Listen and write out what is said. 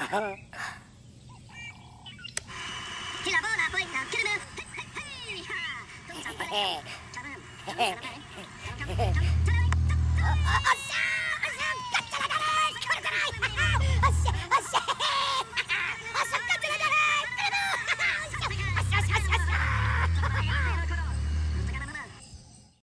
Killer bola, boy, now kill him. Hey, hey, hey, ha. Don't stop, buddy. Come on.